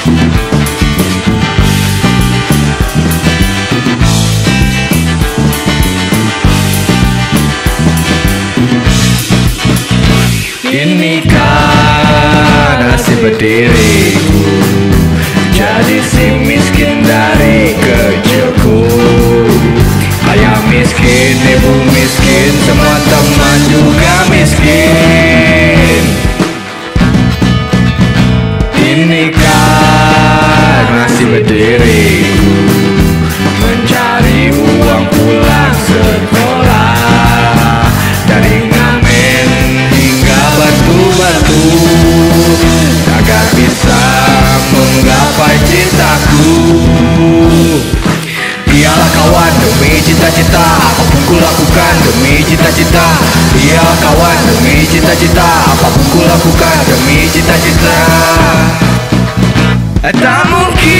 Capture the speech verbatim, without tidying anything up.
Inikah nasib diriku, jadi si miskin dari kecilku. Ayah miskin, ibu miskin, semua teman juga miskin. Inikah nasib diriku, mencari uang pulang sekolah. Dari ngamen hingga bantu, agar bisa menggapai citaku. Iyalah kawan, demi cita-cita, apapun kulakukan demi cita-cita. Iyalah kawan, demi cita-cita, apapun kulakukan demi cita-cita. Tak mungkin